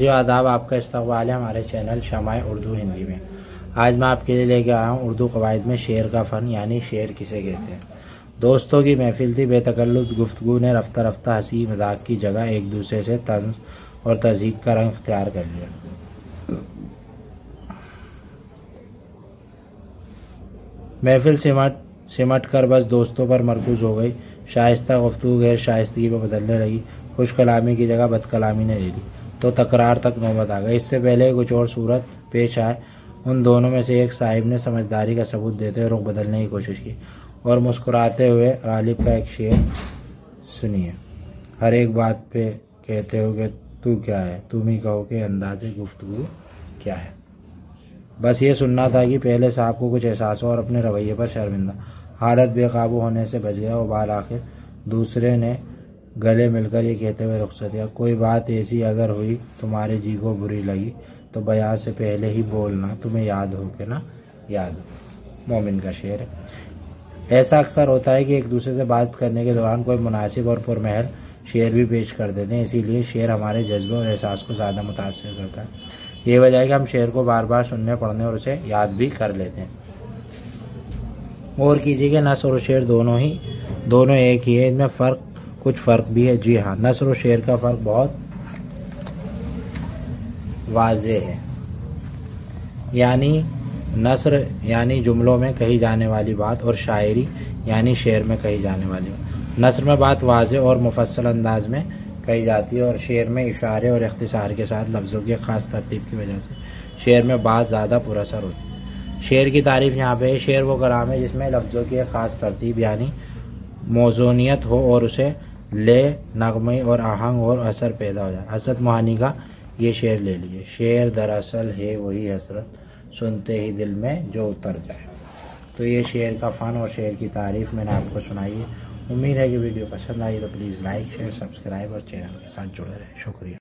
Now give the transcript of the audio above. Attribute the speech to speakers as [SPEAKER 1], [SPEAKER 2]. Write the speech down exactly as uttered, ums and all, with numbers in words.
[SPEAKER 1] जो आदाब, आपका इस्तकबाल है हमारे चैनल शमाए उर्दू हिंदी में। आज मैं आपके लिए लेके आया हूँ उर्दू कवायद में शेर का फ़न यानी शेर किसे कहते हैं। दोस्तों की महफिल थी, बेतकल्लुफ़ गुफ्तगू ने रफ्ता रफ्ता हंसी मजाक की जगह एक दूसरे से तंज और तज़हीक का रंग इख्तियार कर लिया। महफिल सिमट सिमट कर बस दोस्तों पर मरकूज हो गई। शाइस्ता गुफ्तगू गैर शाइस्तगी में बदलने लगी। खुश कलामी की जगह बदकलामी ने ले ली तो तकरार तक नौबत आ गई। इससे पहले कुछ और सूरत पेश आए, उन दोनों में से एक साहिब ने समझदारी का सबूत देते हुए रुख बदलने की कोशिश की और मुस्कुराते हुए गालिब का एक शेर सुनिए। हर एक बात पे कहते हो कि तू क्या है, तुम ही कहो कि अंदाज़े गुफ्तगू क्या है। बस ये सुनना था कि पहले साहब को कुछ एहसास हो और अपने रवैये पर शर्मिंदा। हालत बेकाबू होने से बच गया और बार आखिर दूसरे ने गले मिलकर ये कहते हुए रुखसत किया, कोई बात ऐसी अगर हुई तुम्हारे जी को बुरी लगी तो बयां से पहले ही बोलना, तुम्हें याद हो के ना याद हो। मोमिन का शेर है। ऐसा अक्सर होता है कि एक दूसरे से बात करने के दौरान कोई मुनासिब और पुरमहल शेर भी पेश कर देते हैं, इसीलिए शेर हमारे जज्बे और एहसास को ज़्यादा मुतासिर करता है। ये वजह है कि हम शेर को बार बार सुनने, पढ़ने और उसे याद भी कर लेते हैं। और कीजिए कि नस्र और शेर दोनों ही दोनों एक ही है, इनमें फ़र्क कुछ फ़र्क भी है। जी हाँ, नस्र और शेर का फ़र्क बहुत वाज़े है। यानी नस्र यानी जुमलों में कही जाने वाली बात और शायरी यानी शेर में कही जाने वाली बात। नस्र में बात वाज़े और मुफस्सल अंदाज में कही जाती है और शेर में इशारे और इख्तिसार के साथ लफ्ज़ों की ख़ास तरतीब की वजह से शेर में बात ज़्यादा पुरअसर होती है। शेर की तारीफ़ यहाँ पे है। शेर वो कलाम है जिसमें लफ्ज़ों की एक ख़ास तरतीब यानी मौज़ूनियत हो और उसे ले, नगमे और आहंग और असर पैदा हो जाए। हसरत मोहानी का ये शेर ले लीजिए। शेर दरअसल है वही हसरत, सुनते ही दिल में जो उतर जाए। तो ये शेर का फ़न और शेर की तारीफ़ मैंने आपको सुनाई है। उम्मीद है कि वीडियो पसंद आई तो प्लीज़ लाइक शेयर सब्सक्राइब और चैनल के साथ जुड़े रहें। शुक्रिया।